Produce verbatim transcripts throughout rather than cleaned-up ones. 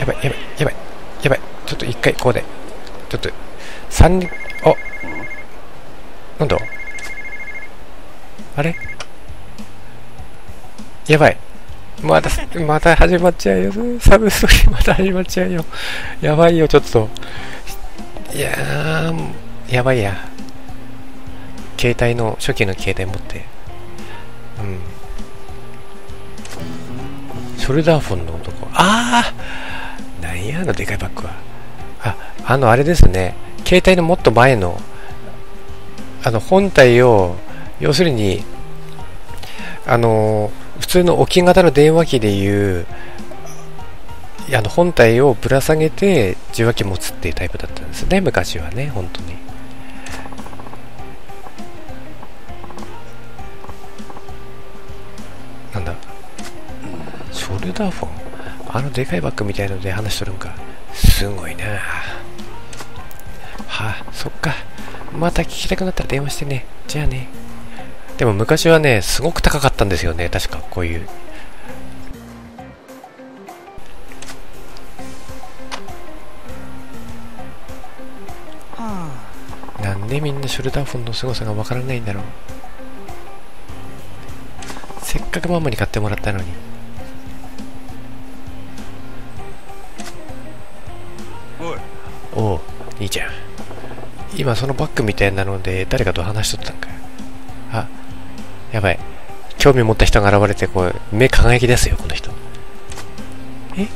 ばいやばいやばいやばい。ちょっと一回ここでちょっと三人、あ、なんだあれ、やばい、またまた始まっちゃうよ、サブストーリーまた始まっちゃうよ、やばいよ、ちょっと、いやーやばいや、携帯の初期の携帯持って、うん、ショルダーフォンの男、ああなんやあのでかいバッグは、あ、あのあれですね、携帯のもっと前のあの本体を、要するにあの普通の置き型の電話機でいうあの本体をぶら下げて受話器持つっていうタイプだったんですね、昔はね、本当に。なんだ、ショルダーフォン、あのでかいバッグみたいので話しとるんか、すごいな。はあ、そっか、また聞きたくなったら電話してね、じゃあね。でも昔はね、すごく高かったんですよね、確かこういう。なんでみんなショルダーフォンの凄さがわからないんだろう。せっかくママに買ってもらったのに。おい、おう、兄ちゃん、今そのバッグみたいなので誰かと話しとったんか。あ、やばい、興味持った人が現れて、こう目輝きですよ、この人。え、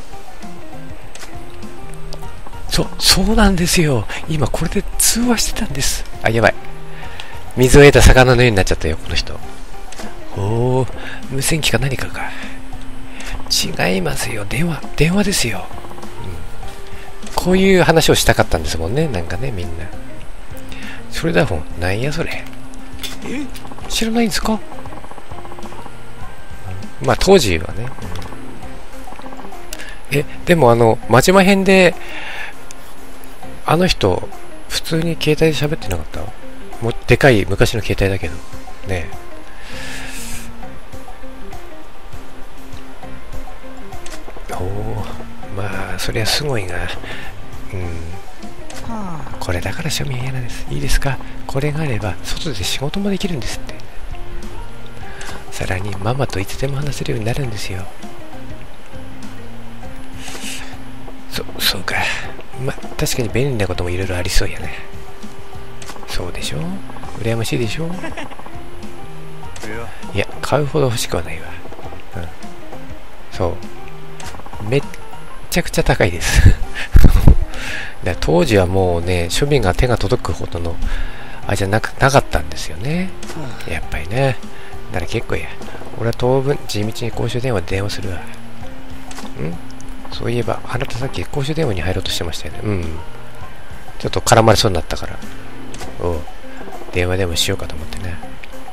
そ、そうなんですよ、今これで通話してたんです。あ、やばい、水を得た魚のようになっちゃったよ、この人。おお、無線機か何かか。違いますよ、電話、電話ですよ、うん、こういう話をしたかったんですもんね、なんかね、みんな。ショルダーフォン、なんやそれ、え、知らないんですか。まあ当時はね、うん、え、でもあの真島編であの人普通に携帯で喋ってなかった？もうでかい昔の携帯だけどね。おお、まあそりゃすごいな。うん、これだから庶民は嫌なんです。いいですか、これがあれば外で仕事もできるんですって。さらにママといつでも話せるようになるんですよ。そ、そうか、ま、確かに便利なこともいろいろありそうやね。そうでしょ、羨ましいでしょ。いや、買うほど欲しくはないわ、うん、そう、めっちゃくちゃ高いですだ当時はもうね、庶民が手が届くほどのあれじゃなくなかったんですよね、やっぱりね。だから結構や、俺は当分地道に公衆電話で電話するわ。ん、そういえばあなたさっき公衆電話に入ろうとしてましたよね。うん、ちょっと絡まれそうになったから、おう、電話でもしようかと思ってね。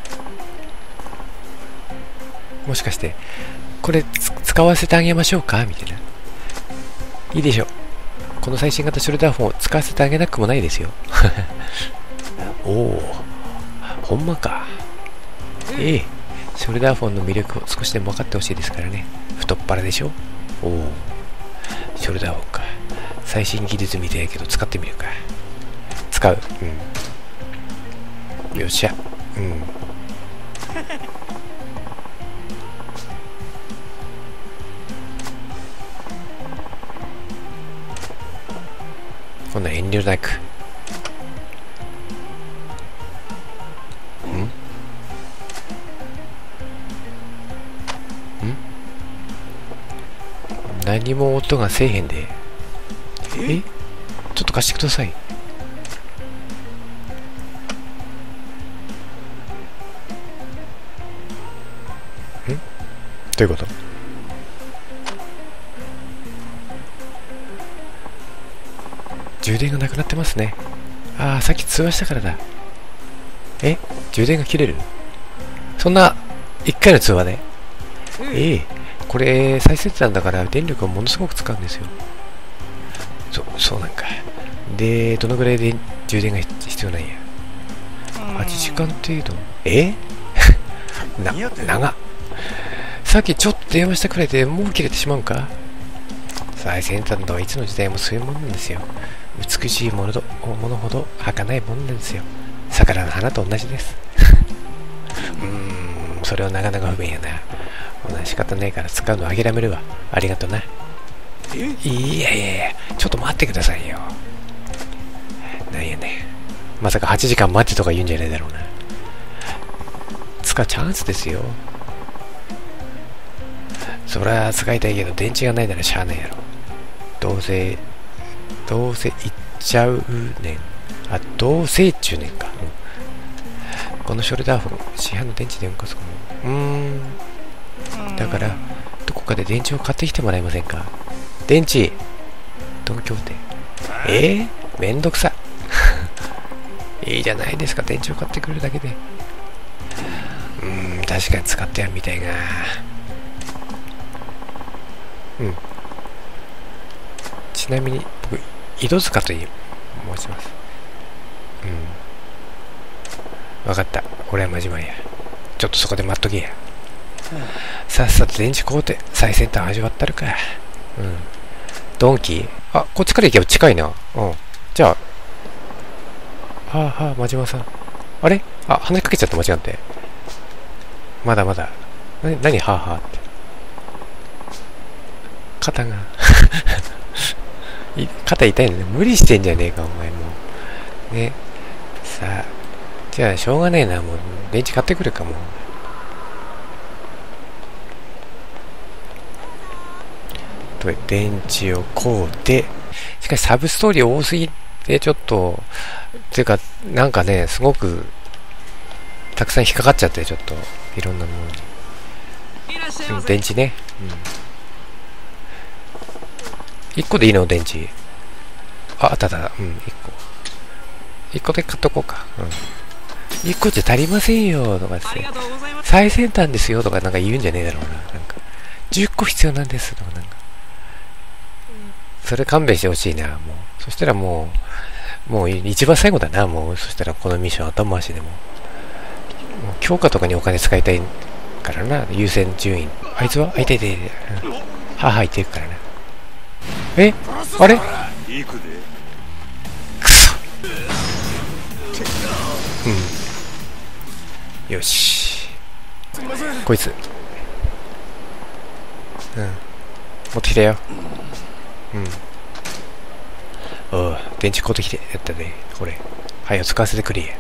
もしかしてこれ使わせてあげましょうかみたいな。いいでしょう、この最新型ショルダーフォンを使わせてあげなくもないですよおお、ほんまか。ええ、ショルダーフォンの魅力を少しでも分かってほしいですからね。太っ腹でしょ。おお、ショルダーフォンか、最新技術みたいやけど使ってみるか。使う、うん、よっしゃ、うん、こんな遠慮なく。ん何も音がせえへんで。え、ちょっと貸してください。ん、どういうこと？充電がなくなってますね。ああ、さっき通話したからだ。え、充電が切れる？そんないっかいの通話で？ええ、これ再生なんだから電力をものすごく使うんですよ。そ、そうなんか。で、どのぐらいで充電が必要なんや。はちじかん程度。えな、長っ。さっきちょっと電話したくらいでもう切れてしまうんか。 最先端とはいつの時代もそういうもんなんですよ。美しいものとものほど儚いもんなんですよ。桜の花と同じです。うーん、それはなかなか不便やな。ほな仕方ないから使うの諦めるわ。ありがとな。いやいやいや、ちょっと待ってくださいよ。なんやねん、まさかはちじかん待ってとか言うんじゃないだろうな。使うチャンスですよ。そりゃ使いたいけど電池がないならしゃあないやろ。どうせどうせいっちゃうねん。あ、どうせっちゅうねんか、うん、このショルダーフォン市販の電池で動かすかも。うーん、だからどこかで電池を買ってきてもらえませんか。電池東京で。えー、めんどくさいいじゃないですか、電池を買ってくるだけで。うーん、確かに使ってやんみたいな。うん。ちなみに僕井戸塚と申します。うん、分かった、俺は真島や。ちょっとそこで待っとけや。さっさと電池買うて最先端味わったるか。うん、ドンキー、あ、こっちから行けば近いな。うん、じゃあ、はあはあ、真島さん、あれ、あ、話しかけちゃった、間違って。まだまだ、なに、なに、はあはあって。肩が肩痛いのね。無理してんじゃねえか、お前もう。ね。さあ、じゃあ、しょうがねえな。もう、電池買ってくるかも。と、電池をこうで、しかしサブストーリー多すぎて、ちょっと、ていうか、なんかね、すごく、たくさん引っかかっちゃって、ちょっと、いろんなものに。うん、電池ね。うん。いっこでいいの、電池。あ、あったあった。うん、いっこ。いっこで買っとこうか。うん。いっこじゃ足りませんよ、とかって。最先端ですよ、とかなんか言うんじゃねえだろうな。なんか、じゅっこ必要なんです、とかなんか。それ勘弁してほしいな、もう。そしたらもう、もう一番最後だな、もう。そしたらこのミッション頭回しでも。もう強化とかにお金使いたいからな、優先順位。あいつはあいたいたいた。うん、はぁはぁ言ってるからな。え、あれ、くそ。うん、よし、こいつ、うん、持ってきたよ。うん、おう、電池買うてきてやったで。これはよ使わせてくれや。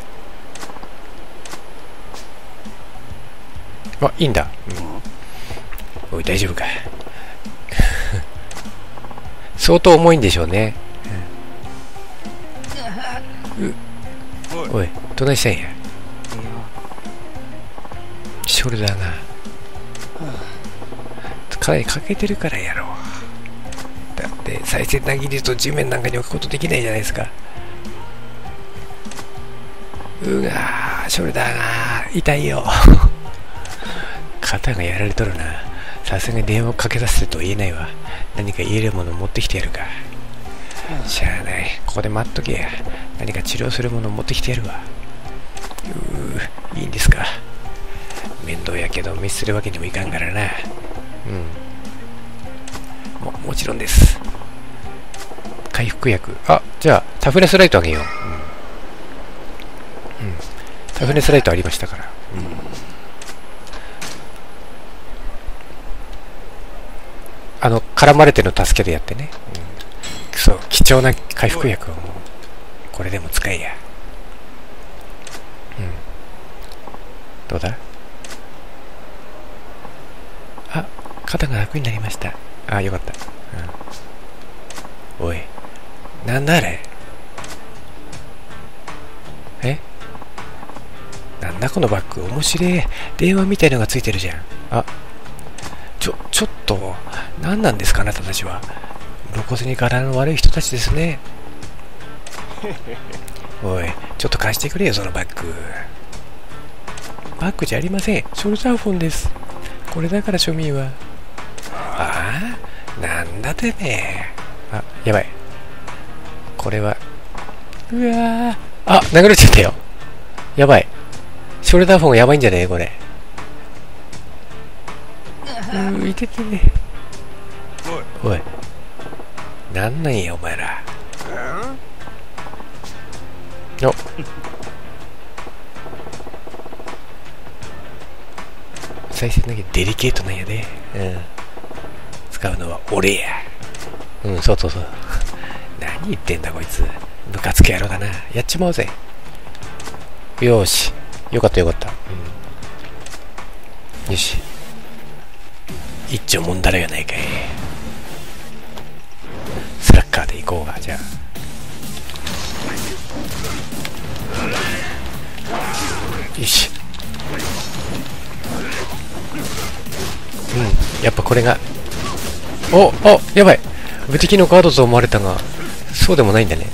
あ、いいんだ。うん、おい、大丈夫か。相当重いんでしょうね。うん、おい、どないしたんや。ショルダーがかなり欠けてるからやろ。だって最先端技術と地面なんかに置くことできないじゃないですか。うがー、ショルダーが痛いよ。肩がやられとるな。さすがに電話をかけさせてと言えないわ。何か言えるものを持ってきてやるか。しゃあない、ここで待っとけや。何か治療するものを持ってきてやるわ。うー、いいんですか。面倒やけど見捨てるわけにもいかんからな。うん、ももちろんです。回復薬、あ、じゃあタフネスライトあげよう。うん、うん、タフネスライトありましたから。うん、あの絡まれてるの助けてやってね。うん、そう、貴重な回復薬をもうこれでも使えや。うん、どうだ。あ、肩が楽になりました。あ、よかった。うん、おい、なんだあれ。え、なんだこのバッグ、面白い。電話みたいのがついてるじゃん。あ、ちょ、ちょっと、何なんですか、あなたたちは。露骨に柄の悪い人たちですね。おい、ちょっと貸してくれよ、そのバッグ。バッグじゃありません。ショルダーフォンです。これだから庶民は。ああ、なんだてめえ。あ、やばい。これは、うわー、あ、殴れちゃったよ。やばい。ショルダーフォンやばいんじゃねえこれ。うー、いててね。おい、 なんなんやお前ら。お再生だけデリケートなんやで、うん、使うのは俺や。うん、そうそうそう何言ってんだこいつ、ムカつく野郎だな。やっちまおうぜ。よーし、よかったよかった、うん、よし、一丁もんだらやないかい。スラッガーで行こうが。じゃあよし、うん、やっぱこれが、おおやばい、無敵のガードと思われたがそうでもないんだね。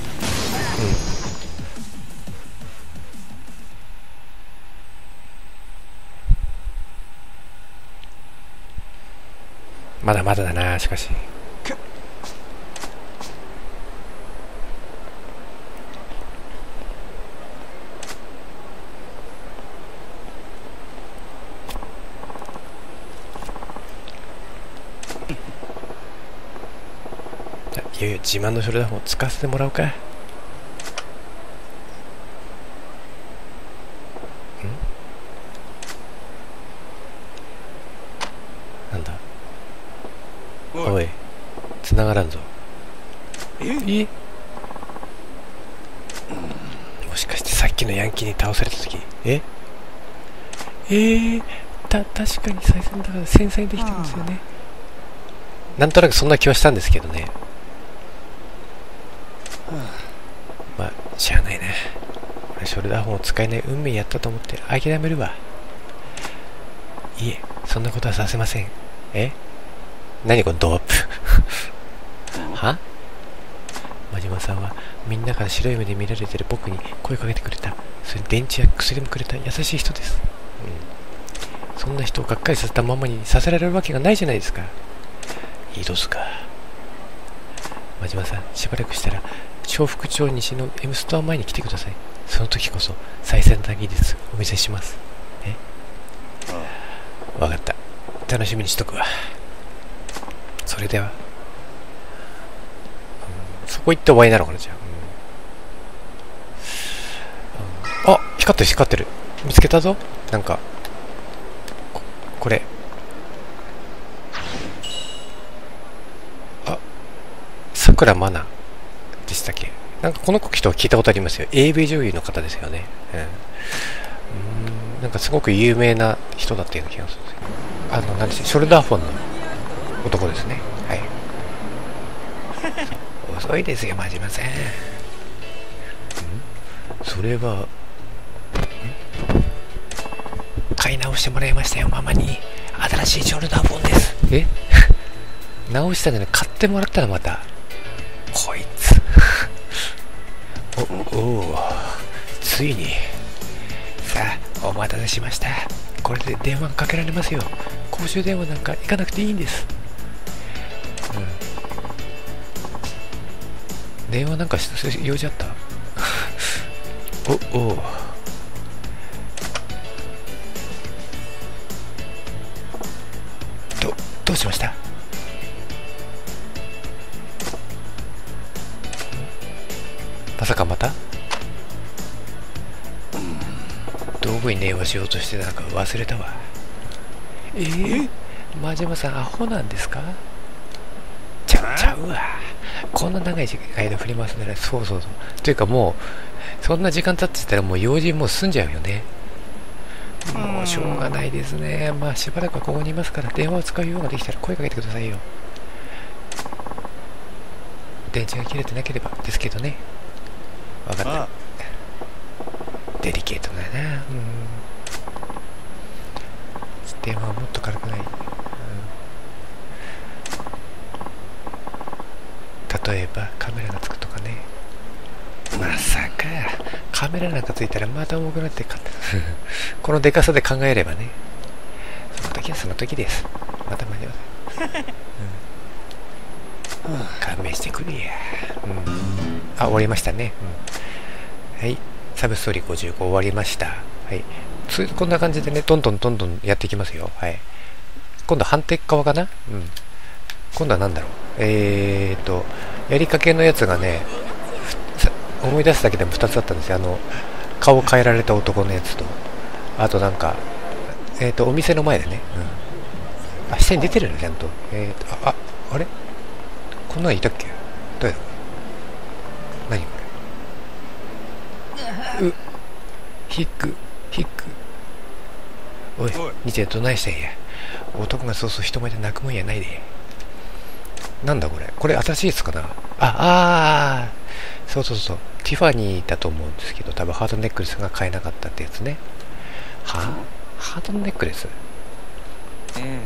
うん、まだまだだな。しかしいよいよ自慢のショルダーフォンを使わせてもらおうか。んなんだおい、繋がらんぞ。えもしかしてさっきのヤンキーに倒された時、ええー、た確かに再生だから繊細にできてますよね。なんとなくそんな気はしたんですけどね。まあしゃあないな。俺ショルダーフォンを使えない運命やったと思って諦めるわ。いえ、そんなことはさせません。え何このドアップは真島さんはみんなから白い目で見られてる僕に声かけてくれた。それに電池や薬もくれた優しい人です、うん、そんな人をがっかりさせたままにさせられるわけがないじゃないですか。いいどすか真島さん、しばらくしたら小福町西の M ストア前に来てください。その時こそ最先端技術お見せします。えわかった、楽しみにしとくわ。それでは、うん、そこ行って終わりなのかな。じゃあ、うんうん、あ、光ってる光ってる、見つけたぞ。なんか こ, これあ、さくらまなでしたっけ。なんかこの人は聞いたことありますよ。 エーブイ 女優の方ですよね。うん、うーん、なんかすごく有名な人だったような気がする。あの、何でしょう、ショルダーフォンの男ですね。はい遅いですよ真島さん。んそれは買い直してもらいましたよママに。新しいショルダーフォンです。え直したのに買ってもらったらまたこいつおおついに。さあお待たせしました。これで電話かけられますよ。公衆電話なんか行かなくていいんです。うん、電話なんかし用事あったおおどどうしました。まさかまたどこに電話しようとしてたのか忘れたわ。えー、真島さんアホなんですか。ちゃちゃうわ。こんな長い間振り回すなら、そうそうそうというかもうそんな時間経ってたらもう用事もう済んじゃうよね。もうしょうがないですね。まあしばらくはここにいますから、電話を使うようができたら声かけてくださいよ。電池が切れてなければですけどね。分かった。デリケートだな。うん、電話はもっと軽くない、うん、例えばカメラがつくとかね。まさかカメラなんかついたらまた重くなってかこのでかさで考えればね。その時はその時です。また間に合わない、うん、勘弁してくれや、うん、あ終わりましたね、うん、はい、サブストーリーごじゅうご終わりました。はい、つこんな感じでね、どんどんどんどんやっていきますよ。はい、今度反対側かな。うん、今度は何だろう。えーとやりかけのやつがね、思い出すだけでもふたつあったんですよ。あの顔変えられた男のやつと、あとなんかえっ、ー、とお店の前でね、うん、あ、下に出てるのちゃんと。えっ、ー、とあああれこんなんいたっけ。どうや何これ。うヒックヒックおい兄ちゃんどないしたんや。男がそうそう人前で泣くもんやないで。なんだこれ。これ新しいやつかな。ああーそうそうそう、ティファニーだと思うんですけど、多分ハートネックレスが買えなかったってやつね。はあ、ハートネックレス、 ええ、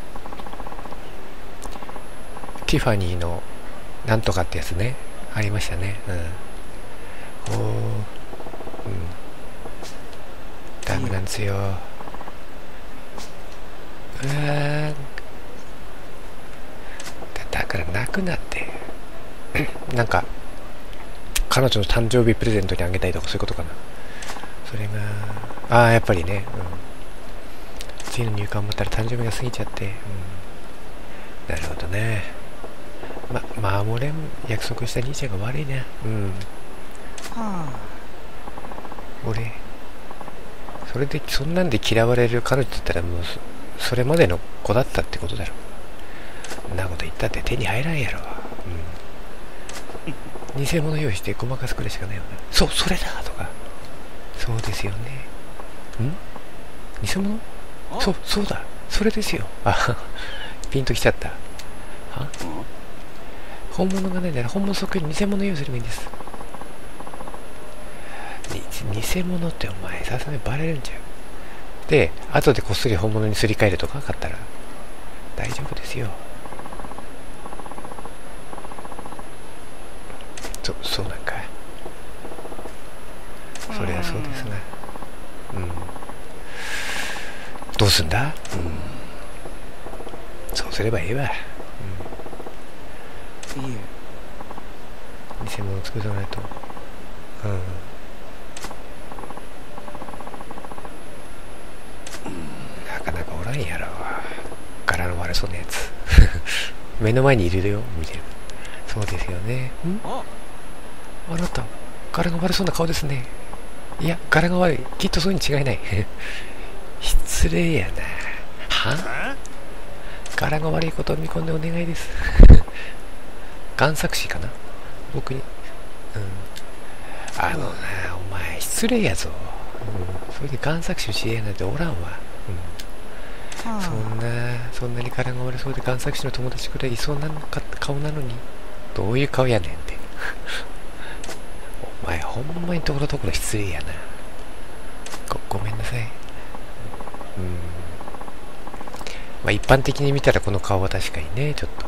ティファニーのなんとかってやつね、ありましたね。うん、おー、うん、ダメなんですよ。うーん、だ、だから泣くなってなんか彼女の誕生日プレゼントにあげたいとかそういうことかな。それがああやっぱりね、うん、次の入館を待ったら誕生日が過ぎちゃって、うん、なるほどね。ま守れん約束した兄ちゃんが悪いね。うん、 はあ、 俺それでそんなんで嫌われる彼女だったらもう そ, それまでの子だったってことだろ。そんなこと言ったって手に入らんやろ。うん、偽物用意してごまかすくらいしかないよね。そうそれだとか、そうですよね。ん偽物、そうそうだそれですよ。あピンときちゃった。は本物がないなら本物そっくり偽物用意すればいいんです。に偽物ってお前さすがにバレるんちゃう。で後でこっそり本物にすり替えるとか買ったら大丈夫ですよ。そそうなんかい。そりゃそうですな。うんどうすんだ。うんそうすればいいわ。うん、いいよ偽物作らないと。うんなかなかおらんやろ柄の悪そうなやつ目の前にいるよ見てる。そうですよね。んあなた柄が悪そうな顔ですね。いや柄が悪い、きっとそうに違いない失礼やな。は柄が悪いことを見込んでお願いです贋作師かな僕に。うんあのなお前失礼やぞ。うん、それで贋作師の知り合いなんておらんわ。うん、そんなそんなに柄が悪そうで贋作師の友達くらいいそうな顔なのにどういう顔やねんってお前ほんまにところどころ失礼やな。 ご, ごめんなさい。うんまあ一般的に見たらこの顔は確かにねちょっと、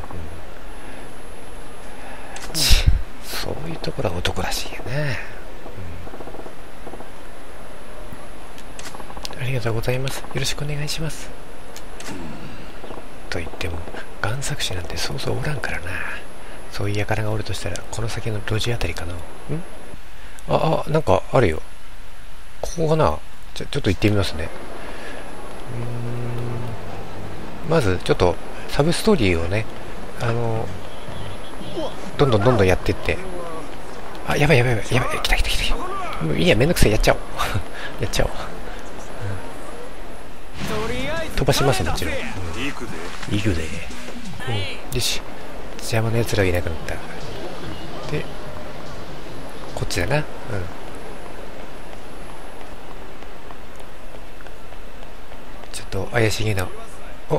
うん、ちそういうところは男らしいやな。ありがとうございます。よろしくお願いします。と言っても贋作師なんてそうそうおらんからな。そういう輩がおるとしたらこの先の路地あたりかな。んああなんかあるよ。ここかな。ちょちょっと行ってみますね。うーんまずちょっとサブストーリーをねあのどんどんどんどんやってって。あやばいやばいやばいやばい来た来た来た。もういいやめんどくさいやっちゃおうやっちゃおう。飛ばしますもちろん。うん、行くで、うん、よし邪魔なやつらがいなくなった。でこっちだな。うんちょっと怪しげな。お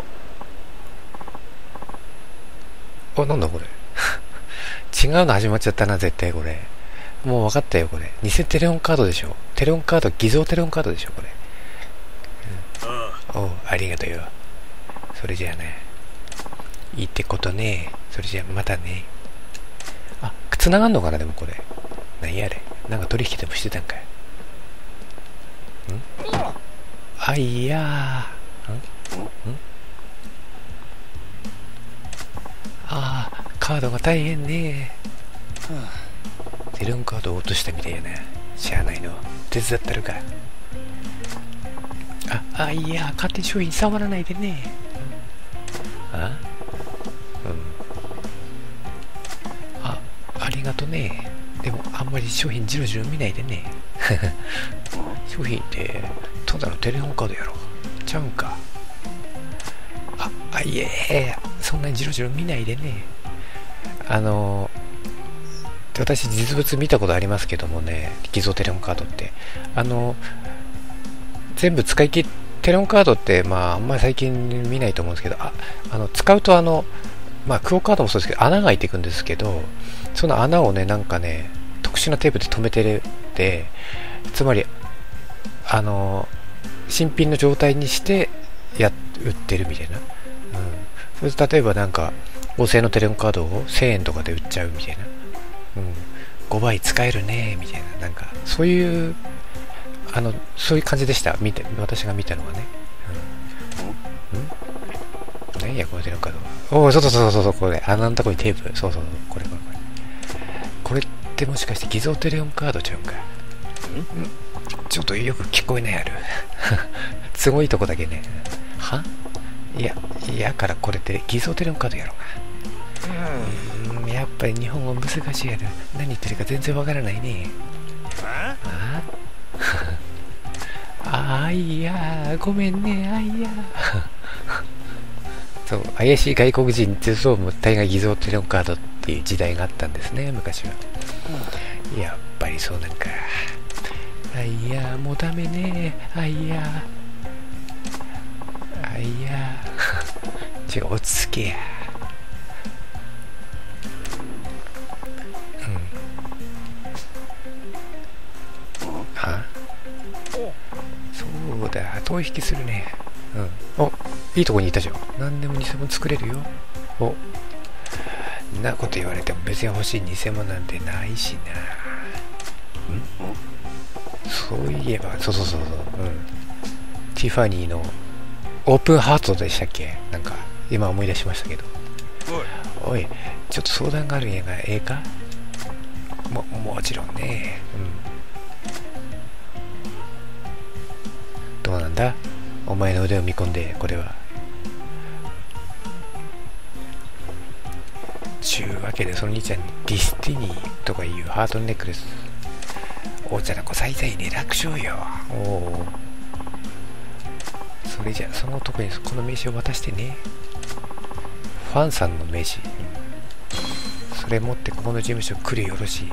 おなんだこれ違うの始まっちゃったな絶対これ。もう分かったよこれ偽テレホンカードでしょ。テレホンカード偽造テレホンカードでしょこれ。おうありがとうよ。それじゃあねいいってことね。それじゃあまたね。あ繋がんのかな。でもこれ何やれなんか取引でもしてたんかい。んあいやーんんあーカードが大変ね。テレホンカードを落としたみたいやな。しゃあないの手伝ったるか。あ、あ、いや、勝手に商品触らないでね。あ、うん。あ、 りがとね。でもあんまり商品じろじろ見ないでね。商品ってただのテレホンカードやろ。ちゃうんか。あ、あ、いえ、そんなにじろじろ見ないでね。あの私実物見たことありますけどもね、偽造テレホンカードってあの全部使い切っテレホンカードってまああんまり最近見ないと思うんですけど、ああの使うとあのまあクオカードもそうですけど穴が開いていくんですけど、その穴をねなんかね特殊なテープで留めてるって、つまりあの新品の状態にしてや売ってるみたいな、うん、それと例えばなんか合成のテレホンカードをせんえんとかで売っちゃうみたいな、うん、ごばい使えるねみたいな、なんかそういうあのそういう感じでした、見て私が見たのはね。うん、ん何やこのテレホンカードは。おお、そうそうそうそうそう、これ穴のとこにテープ、そうそうそう、これこれこれこれってもしかして偽造テレホンカードちゃうんか。んちょっとよく聞こえないある。すごいとこだけね。はいやいやからこれって偽造テレホンカードやろうが。うん、やっぱり日本語難しいやる。何言ってるか全然わからないね。あああいやーごめんね、あいやそう、怪しい外国人ってそうも大概偽造テレホンカードっていう時代があったんですね、昔は。やっぱりそうなんか。あいやーもうダメね、あいやーあいやー違う、落ち着けや。はそうだ、遠引きするね。うん。お、いいとこにいたじゃん。何でも偽物作れるよ。お、んなこと言われても別に欲しい偽物なんてないしな。んそういえば、そうそうそうそう。うん。ティファニーのオープンハートでしたっけ、なんか、今思い出しましたけど。おい、ちょっと相談があるんやが、ええか。も、もちろんね。うん。どうなんだお前の腕を見込んで、これは。ちゅうわけでその兄ちゃんにディスティニーとかいうハートネックレス、お茶の子最大ね、楽勝よ。おお、それじゃその男にこの名刺を渡してね。ファンさんの名刺、うん、それ持ってここの事務所来るよろしい。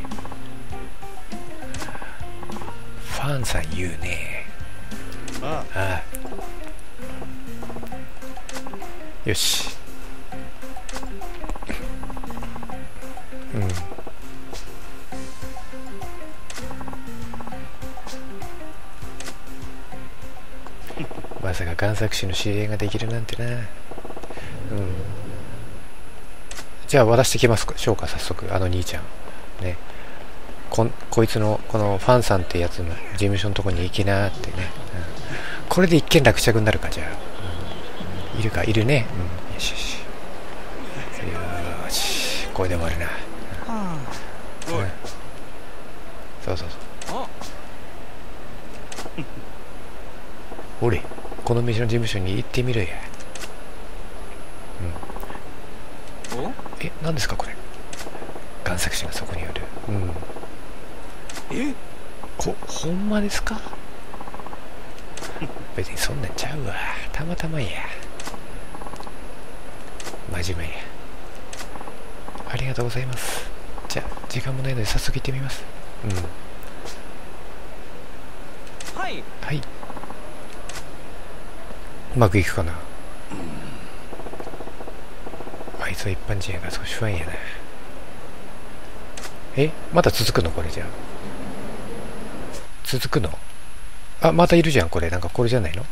ファンさん言うね。ああ、よし。うんまさか贋作師の知り合いができるなんてな。うん、じゃあ渡してきますしょうか、早速。あの兄ちゃんね、こ, こいつのこのファンさんってやつの事務所のとこに行きなってね、うん、これで一件落着になるか。じゃあ、うん、いるか、いるね、うん、よしよしよし、これで終わるな、うんうん、そうそうそうおれ、この店の事務所に行ってみろや。うん、え、何ですかこれ。贋作師がそこにある。うん、え、ほ、ほんまですか。別にそんなんちゃうわ、たまたまや。真面目や。ありがとうございます。じゃあ時間もないので早速行ってみます。うん、はいはい、うまくいくかな。あいつは一般人やから少し不安やな。え、まだ続くのこれ。じゃあ続くの。あ、またいるじゃんこれ。なんかこれじゃないの。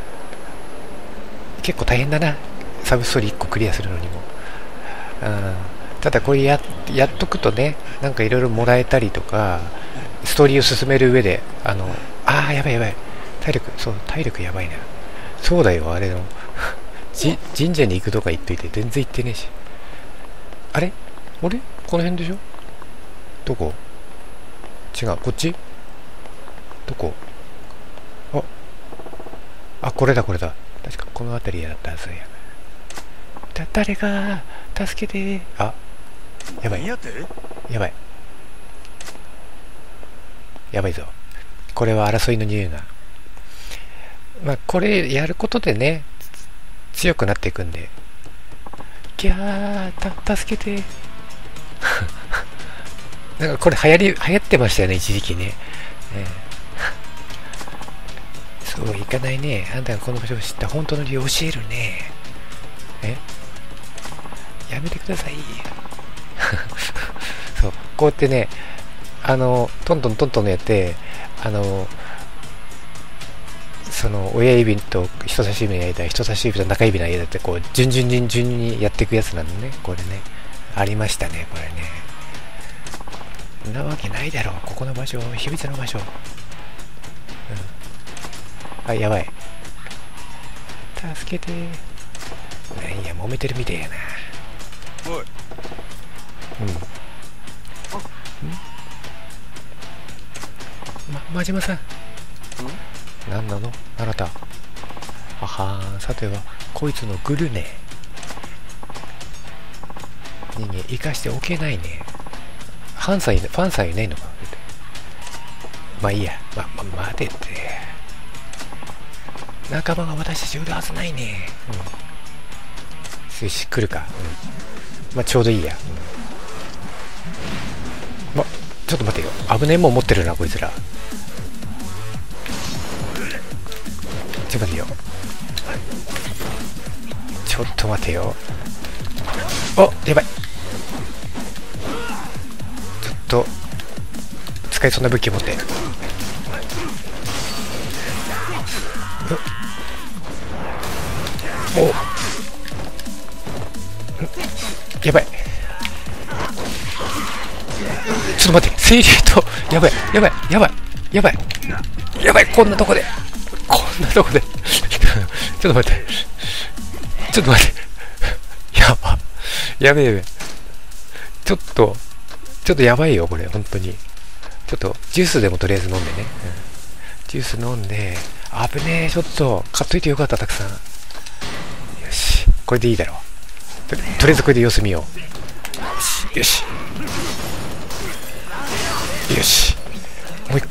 結構大変だな、サブストーリーいっこクリアするのにも。うん、ただこれ や, やっとくとね、なんかいろいろもらえたりとか、ストーリーを進める上で、あのあーやばいやばい、体力、そう体力やばいな。そうだよ、あれのじ神社に行くとか言っといて全然行ってねえし。あれあれこの辺でしょ。どこ。違う、こっち。どこ。ああ、これだこれだ、確かこの辺りだったはずや。だ誰か助けて。あ、やばい。 やばいやばいぞ。これは争いの匂いが。まあこれやることでね強くなっていくんで。ギャーた助けてなんかこれ流行り流行ってましたよね一時期ね。ねそういかないね。あんたがこの場所を知った本当の理由を教えるね。えやめてくださいそうこうやってねあのトントントントンやってあのその親指と人差し指の間人差し指と中指の間ってこう順々に順々にやっていくやつなんでね。これねありましたねこれね。なわけないだろうここの場所秘密の場所、うん、あやばい助けて。なんや揉めてるみてえやな。 おい。 うんま、真島さん何なのあなた。ははーんさてはこいつのグルね。人間生かしておけないね。ファンさんいファンさんいないのか。まあいいやま、ま、待てって仲間が私たち売るはずないね。うんよし来るか。うんまあちょうどいいや。うんまちょっと待てよ危ねえもん持ってるなこいつら。ちょっと待てよちょっと待てよ。おやばいちょっと使えそうな武器を持っておやばいちょっと待って清流とやばいやばいやばいやばいやばいこんなとこでこんなとこでちょっと待ってちょっと待ってやばやべえやべえちょっとちょっとやばいよこれ本当に。ちょっとジュースでもとりあえず飲んでね、うん、ジュース飲んで危ねえちょっと買っといてよかったたくさん。よしこれでいいだろう と, とりあえずこれで様子見よう。よしよしもう一個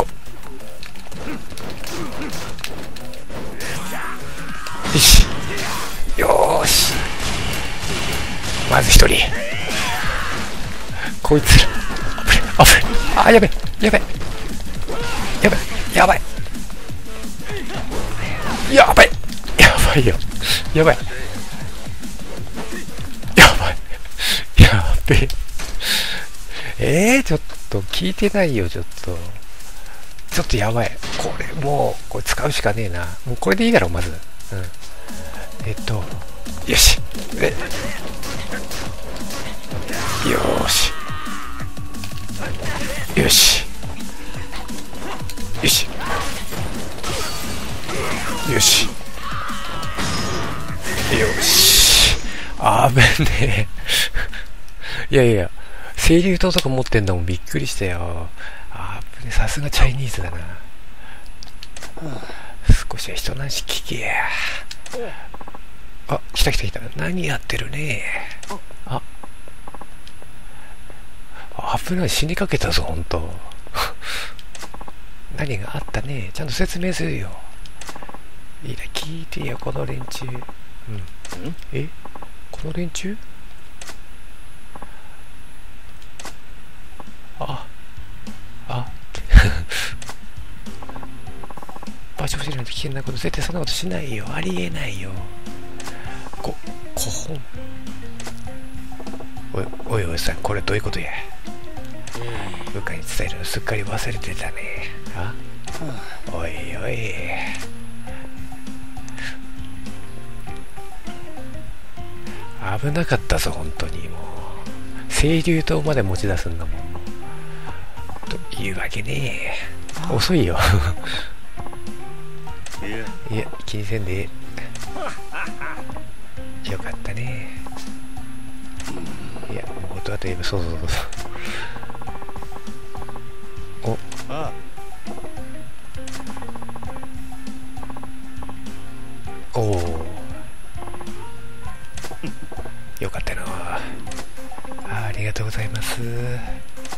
よしよーしまず一人こいつらあぶれあぶれあやべやべやべやばいやばいやばいよやばいやばいやべえー、ちょっと聞いてないよちょっとちょっとやばいこれもうこれ使うしかねえな。もうこれでいいだろうまず。うんえっとよしえよーしよしよしよしよしあぶねえいやいや清流刀とか持ってんだもんびっくりしたよ。あぶねさすがチャイニーズだな。少しは人なし聞けや。あ来た来た来た何やってるね。あ危ない死にかけたぞほんと何があったねちゃんと説明するよ。いいな聞いてよこの連中。うんえこの連中ああ場所を知らないと危険なこと絶対そんなことしないよありえないよ。ここ本おいおいおいさんこれどういうことや。部下に伝えるのすっかり忘れてたね。あおいおい危なかったぞ本当にもう清流刀まで持ち出すんだもんというわけねえ遅いよいや気にせんでよかったね。いや元はといえばそうそうそうそうおあおおよかったなあ。ありがとうございます。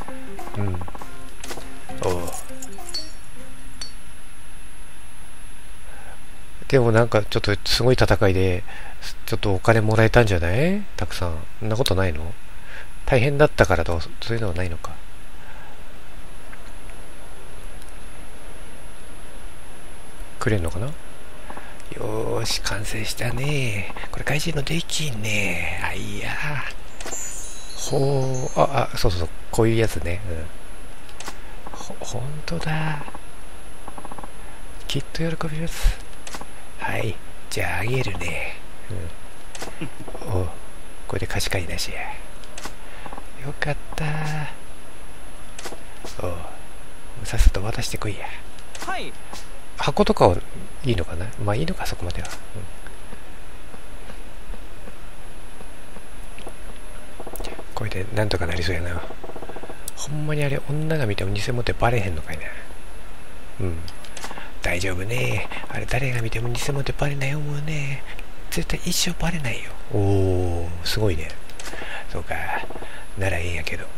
でもなんかちょっとすごい戦いでちょっとお金もらえたんじゃない？たくさん。そんなことないの？大変だったからとそういうのはないのか。くれんのかな。よーし、完成したね。これ怪人のできんね。あ、いやほう、あ、あ、そうそうそう、こういうやつね。うん。ほ、ほんとだ。きっと喜びます。はい、じゃああげるね。うん。お、これで貸し借りなしや。よかった。お、さっさと渡してこいや。 はい。 箱とかはいいのかな。まあいいのか、そこまでは。うん、これでなんとかなりそうやな。ほんまにあれ、女が見ても偽物ってバレへんのかいな。うん。大丈夫ね。あれ、誰が見ても偽物ってバレない思うね。絶対一生バレないよ。おー、すごいね。そうか。ならええんやけど。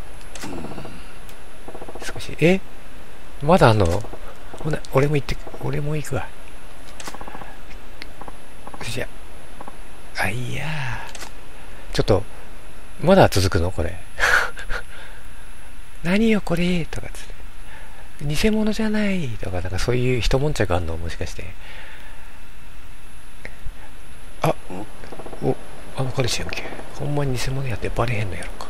少し、えまだあんの？ほな、俺も行って、俺も行くわ。じゃあ、いやー。ちょっと、まだ続くのこれ。何よこれとかつって。偽物じゃないとか、なんかそういう一悶着あんのもしかして。あ、お、あの彼氏やんけ。ほんまに偽物やってバレへんのやろか。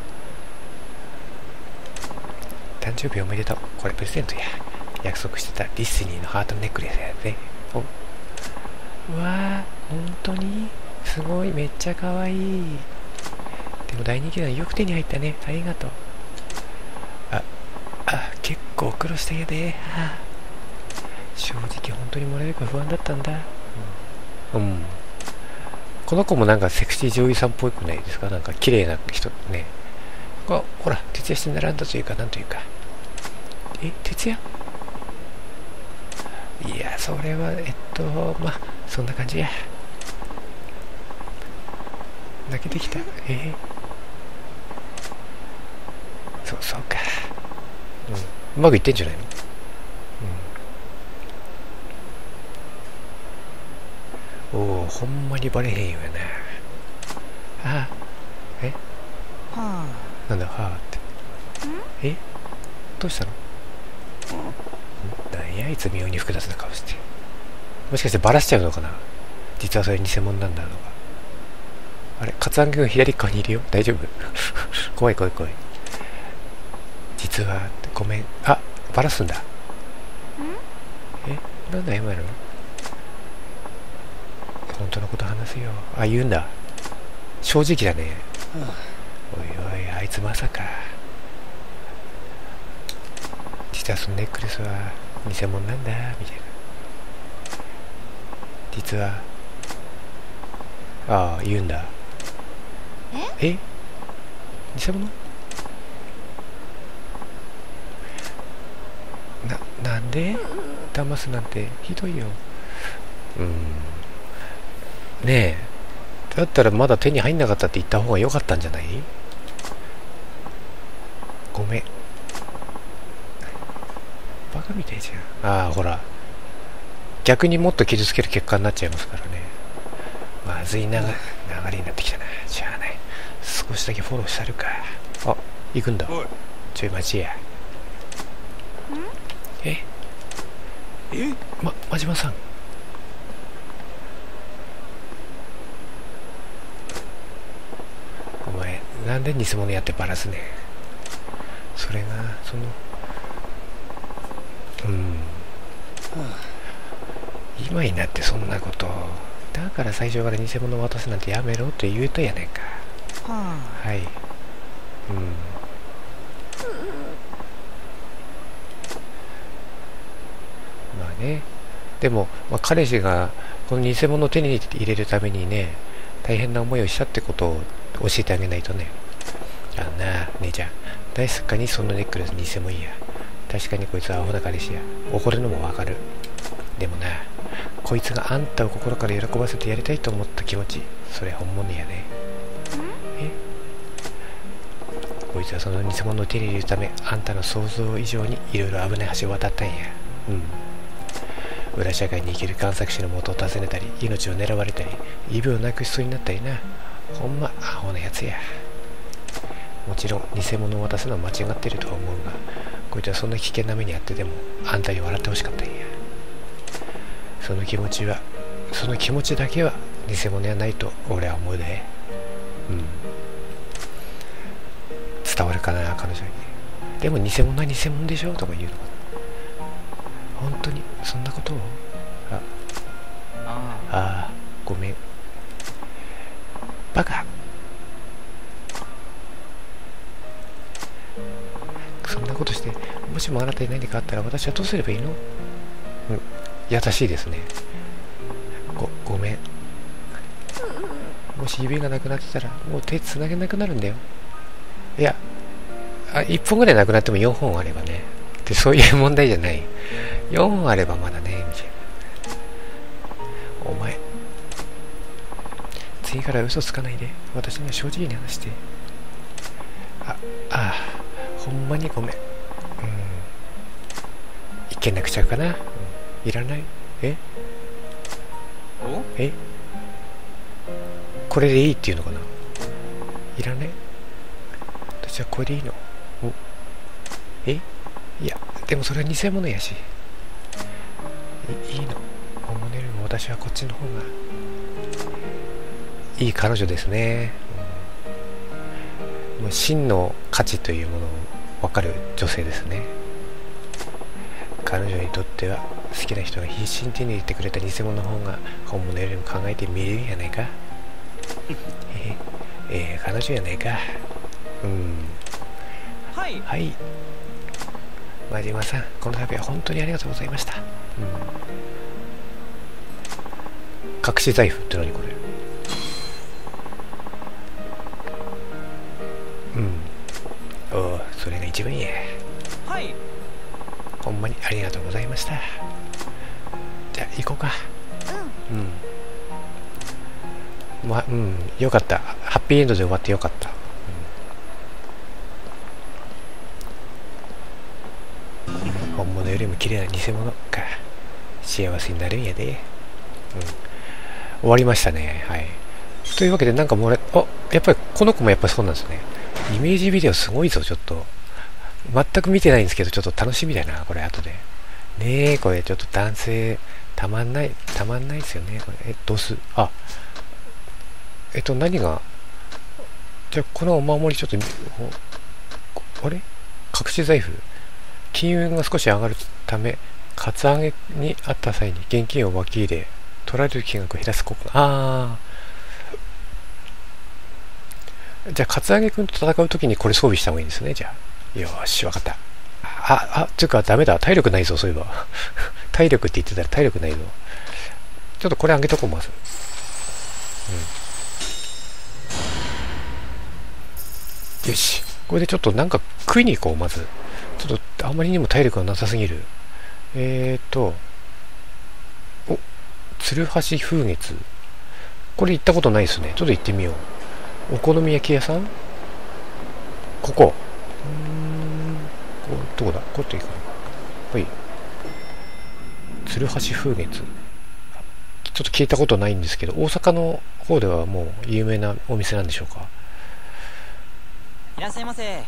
誕生日おめでとう。これプレゼントや。約束してたディスニーのハートネックレスやで。お、うわー、本当にすごい、めっちゃ可愛い。でも大人気なのよく手に入ったね。ありがとう。あ、あ、結構苦労したやで。あ、正直本当にもらえるか不安だったんだ。うん、うん、この子もなんかセクシー女優さんっぽくないですか？なんか綺麗な人ね。こほら、徹夜して並んだというか、なんというか。え、徹夜？いや、それは、えっと、まあ、そんな感じや。泣けてきた。えー、そう、そうか。うん。うまくいってんじゃないの？うん。おお、ほんまにバレへんよやな。ああ、えはなんだ、はあって。えどうしたの？なんや、あいつ妙に複雑な顔して。もしかしてバラしちゃうのかな？実はそれ偽物なんだとか。あれ、カツアン君左側にいるよ。大丈夫？怖い怖い怖い。実は、ごめん。あ、バラすんだ。え、なんだ謝るの？本当のこと話すよ。あ、言うんだ。正直だね。おいおい、あいつまさか。実はそのネックレスは偽物なんだ、みたいな。実は、ああ、言うんだ。え？え？偽物？な、なんで？騙すなんてひどいよ。うん。ねえ。だったらまだ手に入んなかったって言った方が良かったんじゃない？ごめん。バカみたいじゃん。ああ、ほら。逆にもっと傷つける結果になっちゃいますからね。まずいなが流れになってきたな。しゃあない。少しだけフォローしたるか。あ、行くんだ。ちょい待ちや。ええま、真島さん。お前、なんで偽物やってバラすねん。それが、その、うん。今になってそんなこと。だから最初から偽物渡すなんてやめろって言うとやねんか。 ははい。うん。まあね。でも、まあ、彼氏がこの偽物を手に入れるためにね、大変な思いをしたってことを教えてあげないとね。あんな、姉ちゃん、確かにそのネックレス偽物や。確かにこいつはアホな彼氏や。怒るのもわかる。でもな、こいつがあんたを心から喜ばせてやりたいと思った気持ち、それ本物やね。え？こいつはその偽物を手に入れるため、あんたの想像以上にいろいろ危ない橋を渡ったんや。うん。 裏社会に生きる探索士の元を訪ねたり、命を狙われたり、指をなくしそうになったりな。ほんまアホなやつや。もちろん偽物を渡すのは間違っているとは思うが、こいつはそんな危険な目にあってでもあんたに笑ってほしかったんや。その気持ちはその気持ちだけは偽物やないと俺は思うで。うん、伝わるかな彼女に。でも偽物は偽物でしょとか言うのかな。本当にそんなことを。あああ、ごめんバカ。そんなことして、もしもあなたに何かあったら私はどうすればいいの？うん、優しいですね。ご、ごめん。もし指がなくなってたらもう手つなげなくなるんだよ。いや、あ、いっぽんぐらいなくなってもよんほんあればね。で、そういう問題じゃない。よんほんあればまだね、みたいな。お前、次から嘘つかないで。私には正直に話して。あ、ああ、ほんまにごめん。うん。一件なくちゃうかな。うん、いらない。えおえこれでいいっていうのかな。いらない。私はこれでいいの。おえいや、でもそれは偽物やし。い, いいの。本物よりも私はこっちの方がいい彼女ですね。うん、もう真の価値というものを分かる女性ですね。彼女にとっては好きな人が必死に手に入れてくれた偽物の方が本物よりも考えてみれるんやないか。えー、えー、彼女やないか。うん。 はいはい真島さん、この度は本当にありがとうございました。うん、隠し財布って何これ。うん、おお、それが一番や。 はい、 ほんまにありがとうございました。じゃあ行こうか。うん、ま、うん、よかった。ハッピーエンドで終わってよかった。本物よりも綺麗な偽物か。幸せになるんやで。うん、終わりましたね。はい。というわけで、なんかもう、あ、やっぱりこの子もやっぱりそうなんですね。イメージビデオすごいぞ、ちょっと。全く見てないんですけど、ちょっと楽しみだな、これ、後で。ねえ、これ、ちょっと男性、たまんない、たまんないですよね。これ、え、どうす、あ、えっと、何が、じゃあ、このお守り、ちょっと、あれ隠し財布。金運が少し上がるため、カツアゲにあった際に現金を分け入れ、取られる金額を減らす効果。ああ。じゃあ、カツアゲ君と戦うときにこれ装備した方がいいんですね、じゃあ。よーし、わかった。あ、あ、つうかダメだ。体力ないぞ、そういえば。体力って言ってたら体力ないぞ。ちょっとこれあげとこう、まず。うん。よし。これでちょっとなんか食いに行こう、まず。ちょっとあまりにも体力がなさすぎる。えーと、お、鶴橋風月。これ行ったことないですね。ちょっと行ってみよう。お好み焼き屋さんここ。うーん、こどこだこっち行くのか。はい。鶴橋風月。ちょっと聞いたことないんですけど、大阪の方ではもう有名なお店なんでしょうか。 いらっしゃいませ。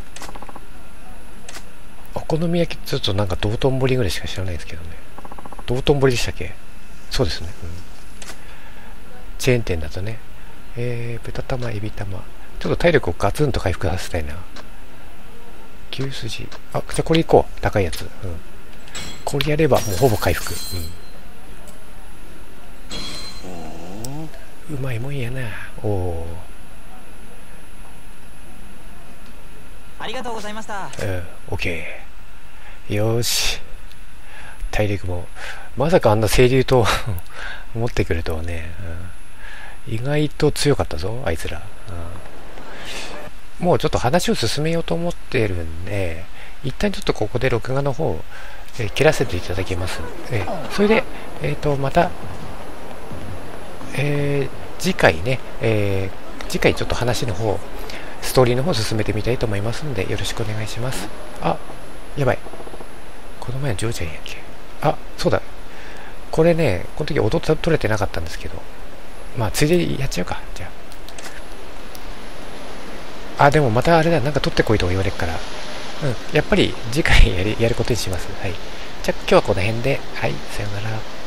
お好み焼きちょっとなんか道頓堀ぐらいしか知らないですけどね。道頓堀でしたっけ。そうですね、うん、チェーン店だとね。えー、豚玉エビ玉、ちょっと体力をガツンと回復させたいな。牛すじ、あ、じゃあこれいこう、高いやつ、うん、これやればもうほぼ回復、うん、うまいもんやな。おお、 ありがとうございました。 うん、オッケー。よーし。体力も、まさかあんな清流と持ってくるとはね、うん、意外と強かったぞ、あいつら。うん、もうちょっと話を進めようと思ってるんで、一旦ちょっとここで録画の方、えー、切らせていただきます。えー、それで、えーと、また、えー、次回ね、えー、次回ちょっと話の方、ストーリーの方進めてみたいと思いますので、よろしくお願いします。あ、やばい。この前のジョージャンやっけ。あ、そうだ。 これね、この時音取れてなかったんですけど、まあついでにやっちゃうか。じゃあ、あ、でもまたあれだ、なんか取ってこいとか言われるから、うん、やっぱり次回やりやることにします。はい。じゃあ今日はこの辺で、はい、さような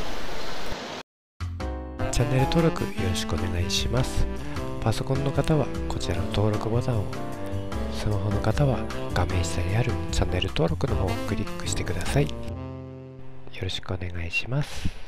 ら。チャンネル登録よろしくお願いします。パソコンの方はこちらの登録ボタンを、スマホの方は画面下にあるチャンネル登録の方をクリックしてください。よろしくお願いします。